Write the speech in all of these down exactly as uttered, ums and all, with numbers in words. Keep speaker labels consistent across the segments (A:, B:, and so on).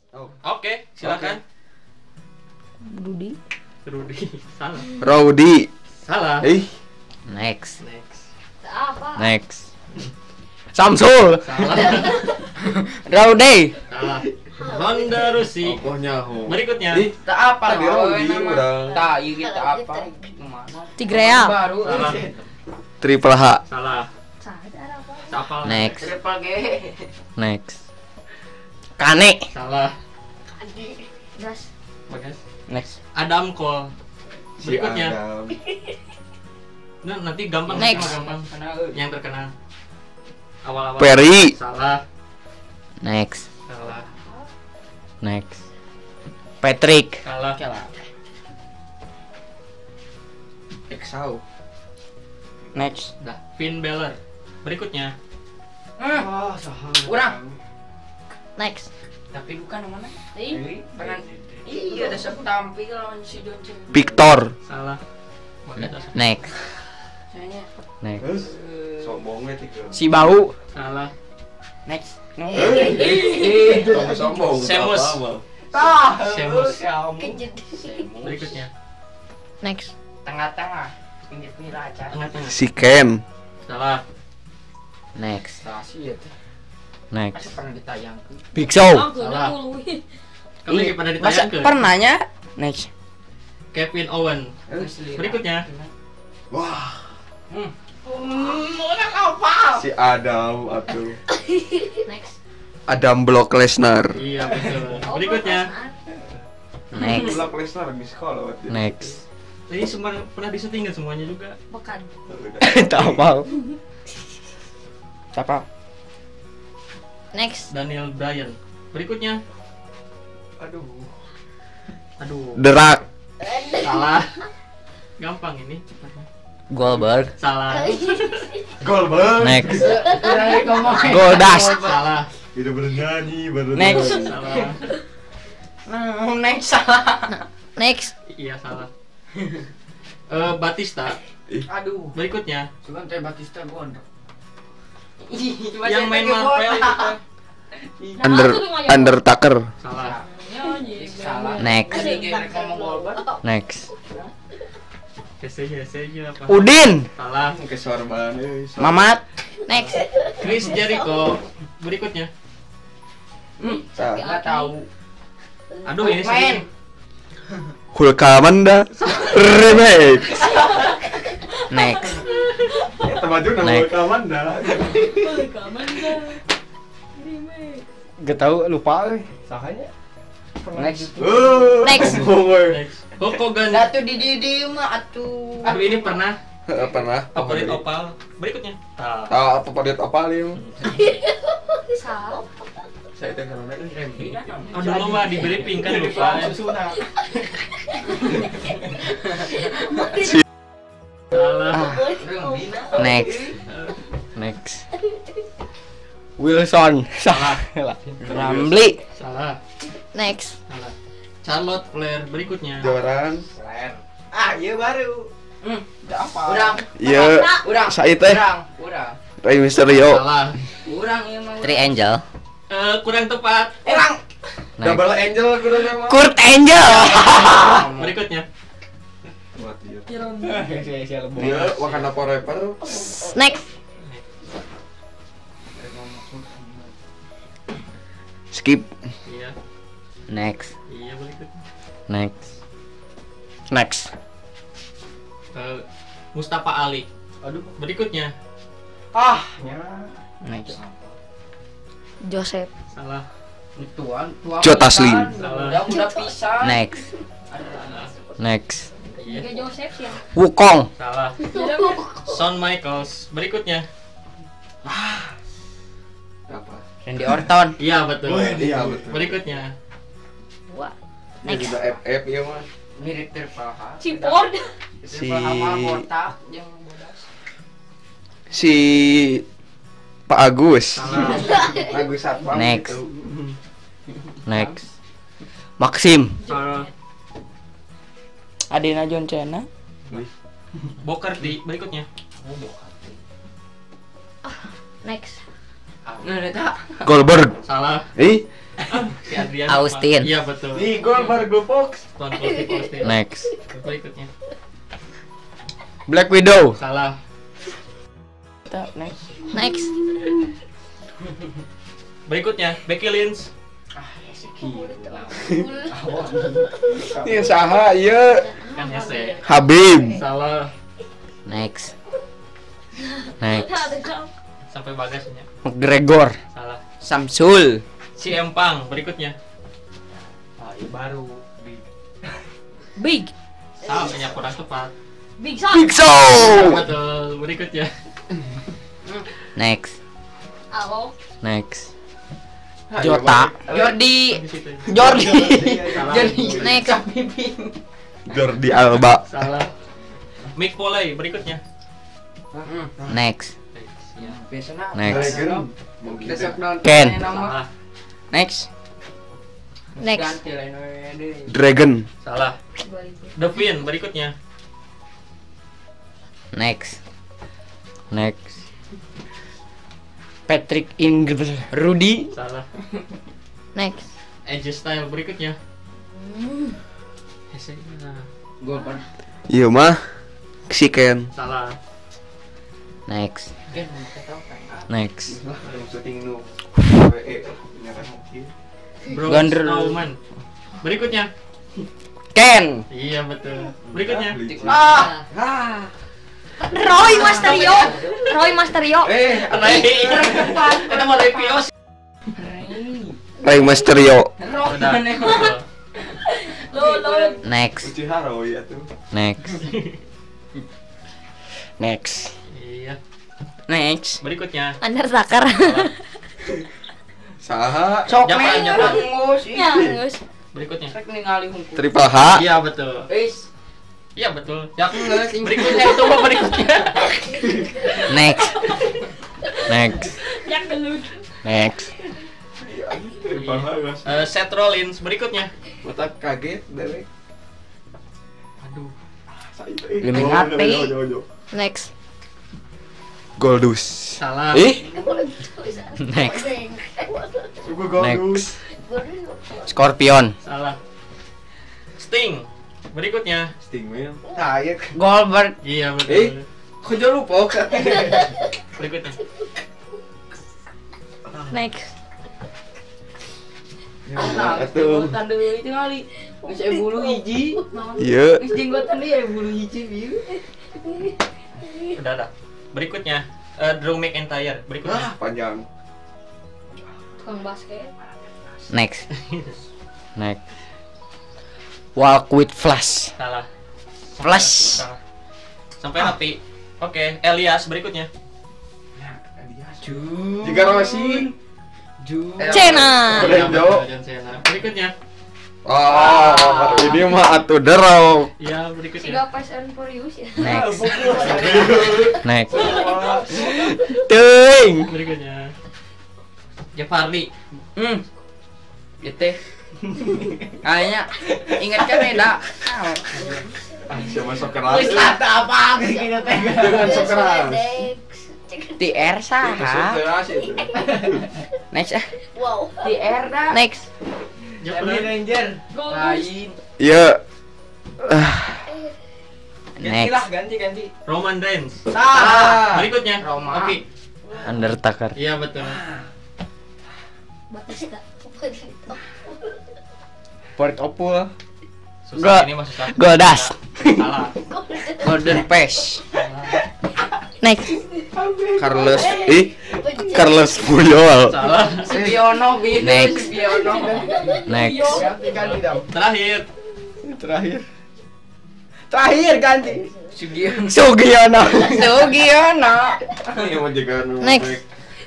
A: Oh.
B: Oke, silakan.
C: Rudy.
B: Rudy. Salah.
A: Rowdy.
B: Salah.
A: Eh,
C: Next.
B: Next.
D: Apa?
C: Next. Samsul.
B: Salah.
C: Rowdy.
B: Salah. Honda Rusi.
A: apa nyaho?
B: Berikutnya.
A: Ih,
E: Tak apa
A: tadi
E: loh,
A: Rowdy
E: nama.
A: udah.
E: Tak, iya kita apa? Kemana?
C: Tigreal.
E: Baru.
B: Salah.
A: Triple H.
B: Salah.
D: Sadar apa?
B: Sapal.
C: Next.
E: Triple G.
C: Next. Kane.
B: Salah.
D: Adik. Gas.
B: Bagas.
C: Next.
B: Adam Cole.
A: Si
B: Berikutnya.
A: Adam.
B: Nah, nanti gampang
C: Next.
B: nanti mah gampang.
E: Kenal.
B: Yang terkenal. Awal-awal.
A: Perry.
B: Salah.
C: Next.
B: Salah.
C: Next. Patrick.
B: Salah.
E: Oke lah.
A: Exau.
C: Next.
B: Dah. Finn Balor. Berikutnya.
E: Hmm.
A: Ah, saham.
E: Kurang.
D: Next.
E: Tapi bukan yang mana?
D: Ih.
E: Pernah. Iya, ada siapa tampil lawan si John Cena.
A: Victor.
B: Salah. Bagas.
C: Next.
E: Sayangnya.
C: Next.
A: Terus sombongnya tiga.
C: Si Bau.
B: Salah.
C: Next.
A: Eh, sombong.
B: Semus.
E: Ah,
B: Semus.
D: Kejet.
B: Berikutnya.
C: Next.
E: Tengah-tengah. Pinggir-pinggir aja.
B: Tengah-tengah.
A: Si Ken.
B: Salah.
C: Next.
E: Stasi ya tuh.
C: Next.
E: Masih pernah ditayangkan.
C: Big Show.
B: Salah. Kamu lagi pada
C: Masa
B: ditayangkan.
C: pernahnya? Next.
B: Kevin Owen. Berikutnya.
A: Wah,
E: Hmm. Orang apa?
A: si Adam atuh.
D: Next.
A: Adam Block Lesnar.
B: Iya betul. Berikutnya.
C: Next.
A: Block Lesnar di sekolah waktu itu.
C: Next.
B: Ini semua pernah disetingin semuanya juga.
D: Bukan.
C: Tak apa. Tak apa.
D: Next.
B: Daniel Bryan. Berikutnya.
A: Aduh.
B: Aduh.
A: Derak.
B: Salah. Gampang ini.
C: Goldberg.
B: Salah.
A: Goldberg.
C: Next.
E: Kurang ngomong.
C: Goldust.
B: Salah.
A: Tidak bernyanyi baru.
C: Next.
B: Salah.
E: Nah, next salah.
D: Next.
B: Iya salah. Eh Batista.
E: Aduh.
B: Berikutnya.
E: Cuman teh Batista gondok.
B: Yang main Marvel kita.
A: Under Undertaker.
B: Salah.
E: Salah.
C: Next.
E: Tadi kayak ngomong Goldberg.
C: Next.
B: Kesenya, kesenya apa?
C: Udin.
B: Salah.
A: Kesorban euy.
C: Mamat.
D: Next.
B: Chris Jericho. Berikutnya.
E: Enggak tahu.
B: Aduh ini
E: Main.
B: sih.
A: Hulkamanda remake.
C: Next.
A: Eta maju nama
C: Next.
A: Hulkamanda.
C: Gak tau lupa euy. Sahanya. Next.
A: Oh,
D: Next.
B: Next. Hulk Hogan.
E: Datu di di di mah atuh.
B: Aduh ini pernah.
A: Pernah.
B: Favorit opal. Berikutnya. Ah.
A: Ah, apa favorit opal ya?
D: Salah.
A: Saya teh karena Rembi.
B: Aduh lo mah di briefing kan lupa. Salah.
C: Next. Next. Wilson.
B: Salah.
C: Ramli.
B: Salah.
D: Next.
B: Salah. Charlotte Flair. Berikutnya.
A: Joran.
E: Ah, iya baru. Hmm, udah apa? Urang.
A: Iya.
E: Urang.
A: Saya teh
E: Urang, urang.
A: Rey Mysterio.
B: Salah.
E: Urang ieu mah.
C: Three Angel.
B: Eh kurang tepat.
E: Urang.
C: Next.
A: Double Angel kudu nama.
C: Kurt Angel.
B: Berikutnya.
A: Dia Wakanda Forever.
D: Next.
A: Skip.
B: Iya.
C: Next.
B: Iya berikutnya.
C: Next. Next.
B: Eh, Mustafa Ali. Aduh. Berikutnya.
E: Ah,
C: Next.
D: Joseph.
B: Salah.
E: tuan, tuan.
A: Joe Taslim.
B: Salah.
E: Udah udah pisah.
C: Next. Next.
B: Iya.
D: Joseph sih.
C: Wukong.
B: Salah. Shawn Michaels. Berikutnya.
A: Apa?
C: Randy Orton.
B: Iya betul.
A: Iya betul.
B: Berikutnya.
D: Wah.
A: Ini juga F F ya mah.
E: Mirip terpaha.
D: Cipord.
A: Si-
E: Terpaha botak yang bodas.
A: Si Pak Agus.
B: Salah.
A: Agus Satpam.
C: Next.
A: gitu.
C: Next. Maxim.
B: Salah.
C: Adina John Cena.
B: Booker T. Berikutnya.
D: Next.
E: Nah, eta.
A: Goldberg.
B: Salah.
A: Eh,
B: Si Adrian.
C: Austin.
B: Iya betul.
E: Nih, gol baru gue Fox.
B: Tuan Putih Austin.
C: Next.
B: Berikutnya.
C: Black Widow.
B: Salah.
C: Next.
D: Next.
B: Berikutnya Becky Lynch.
A: Ini saha ieu.
B: Kan Hese.
A: Habib.
B: Salah.
C: Next. Next.
B: Sampai bagasnya.
C: McGregor.
B: Salah.
C: Samsul.
B: Si Empang. Berikutnya.
E: Ah, ini baru.
D: Big.
B: Salah, banyak kurang tepat.
D: Big Son.
C: Big Show.
B: Betul. Berikutnya.
C: Next.
D: Halo.
C: Next.
A: Ah,
C: Jota.
A: iya,
C: Jordi.
B: Di situ.
C: Jordi.
B: Salah.
C: Jordi.
D: Next.
A: Jordi Alba.
B: Salah. Mick Foley. Berikutnya.
C: Next.
B: Ya.
C: Next.
A: Dragon.
E: Besok nonton
C: Ken.
B: Salah.
C: Next.
D: Next.
E: ganti lain deh.
A: Dragon.
B: Salah. Devin. Berikutnya.
C: Next. Next. Patrick Ingram. Rudy.
B: Salah.
D: Next.
B: Edge Style. Berikutnya. Hese. Nah.
E: Gol baru.
A: Iya mah. Si Ken.
B: Salah.
C: Next.
E: Ken, kita tahu kan.
C: Next.
A: Syuting nu. Eh,
B: Bro
C: Gonder.
B: Snowman. Berikutnya.
C: Ken.
B: Iya betul. Berikutnya.
E: Ah, ah.
D: Roy Masterio. Roy Masterio.
A: Eh,
B: Ray. Kita mau Ray Pios.
A: Rey Mysterio.
B: Udah. Betul.
D: Lo lo.
C: Next.
A: Uchihara ya tuh.
C: Next. Next.
B: Iya.
C: Next.
B: Berikutnya.
D: Undertaker.
A: Saha.
E: Sok
B: Jangan,
E: nih,
B: jangan.
E: ngus.
D: Ya, Gus.
B: Berikutnya.
E: Rek ningali hungkul.
A: Triple H.
B: Iya betul.
E: Wis.
B: Iya betul.
E: Ya ngeus ini.
B: Berikutnya itu mah berikutnya.
C: Next. Next.
D: Yang gelut.
C: Next.
A: Triple H guys.
B: Eh, Seth Rollins. Berikutnya.
A: Mata kaget dewek.
B: Aduh.
C: Illuminati.
D: Next.
A: Goldust.
B: Salah.
A: Ih,
C: Next.
A: suku
C: Next. Scorpion.
B: Salah. Sting. Berikutnya.
A: Stingman. Tayek.
C: Goldberg.
B: Iya betul.
A: Eh. Kok jauh lupa?
B: Berikutnya.
D: Next.
E: Nah,
A: Atuh.
E: jenggotan deui itu kali. Geus aya bulu hiji.
A: Iya.
E: Geus jenggotan deui aya bulu hiji bieu.
B: Udah ada. Berikutnya. eh, Drew McIntyre. Berikutnya.
A: Ah, panjang.
D: Tukang basket.
C: Next. Next. Walk with Flash.
B: Salah.
C: Flash.
B: Salah. Sampai rapi. Oke, Elias berikutnya.
E: Jun.
A: Jika Rossi.
E: Jun.
D: Cena.
A: Keren,
B: Iya,
A: Jo.
B: betul, John Cena. Berikutnya.
A: Oh, ini mah atuh derok.
B: Iya, berikutnya.
D: Tiga Fast and Furious ya.
C: Next. Next. Ting.
B: Berikutnya. Jeff Hardy.
E: Hmm. Ya teh. Kayaknya ingat kan Reda.
A: Ah, siapa sok keras?
E: Wis lata apa gitu teh.
A: Jangan sok keras.
C: T R
A: Sok
C: saha?
A: keras itu.
C: Next ah.
D: Wow.
E: Di R dah.
D: Next.
B: Jeff
E: Family
B: Hardy.
E: Ranger. Lain.
A: Iya.
E: Gantilah
C: Next.
E: ganti ganti.
B: Roman Reigns.
E: Sah.
B: Berikutnya.
E: Roma.
B: Oke.
C: Undertaker.
B: Iya betul.
D: Batista.
C: Port Opul.
B: Susah
C: Gua-
B: ini mah susah.
C: Goldust.
B: Salah.
C: Golden Pace.
D: Next.
A: Carlos. Ih, Carlos Puyol.
B: Salah.
E: Sugiono Bin.
C: Next.
E: Sugiono.
C: Next.
E: Ganti ganti dong.
B: Terakhir.
A: Terakhir.
E: Terakhir ganti. Sugiono.
C: Sugiono.
E: Sugiono.
A: Ini mau jaga nu.
D: Next.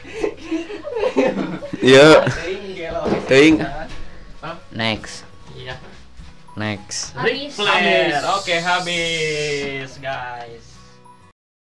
A: Iya. Teuing.
C: Next.
B: Iya.
C: Next.
B: Ric
D: Habis.
B: Flair. Oke, habis, guys.